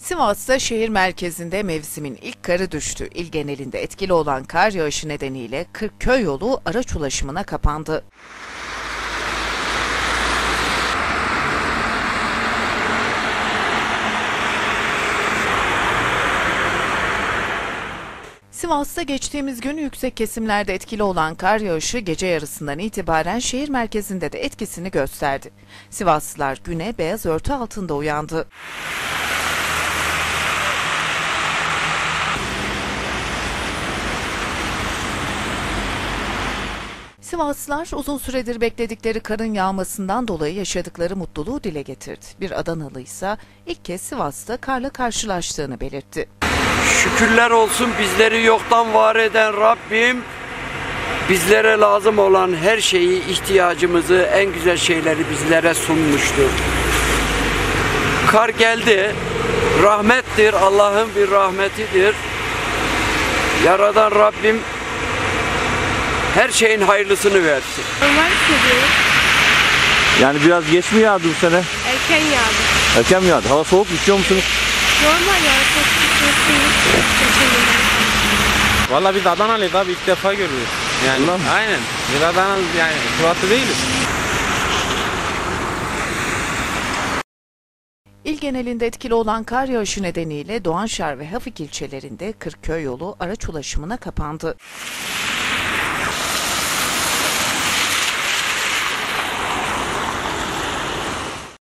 Sivas'ta şehir merkezinde mevsimin ilk karı düştü. İl genelinde etkili olan kar yağışı nedeniyle Kırkköy yolu araç ulaşımına kapandı. Sivas'ta geçtiğimiz gün yüksek kesimlerde etkili olan kar yağışı gece yarısından itibaren şehir merkezinde de etkisini gösterdi. Sivaslılar güne beyaz örtü altında uyandı. Sivaslılar uzun süredir bekledikleri karın yağmasından dolayı yaşadıkları mutluluğu dile getirdi. Bir Adanalı ise ilk kez Sivas'ta karla karşılaştığını belirtti. Şükürler olsun bizleri yoktan var eden Rabbim bizlere lazım olan her şeyi, ihtiyacımızı, en güzel şeyleri bizlere sunmuştur. Kar geldi, rahmettir, Allah'ın bir rahmetidir. Yaradan Rabbim her şeyin hayırlısını versin. Normal hissediyorum. Yani biraz geç mi yağdı bu sene? Erken yağdı. Erken mi yağdı? Hava soğuk, üşüyor musunuz? Normal ya. Valla biz Adanalıyız abi, ilk defa görüyoruz. Yani aynen. Biz Adanalı, yani Sivaslı değiliz. İl genelinde etkili olan kar yağışı nedeniyle Doğanşehir ve Hafik ilçelerinde Kırkköy yolu araç ulaşımına kapandı.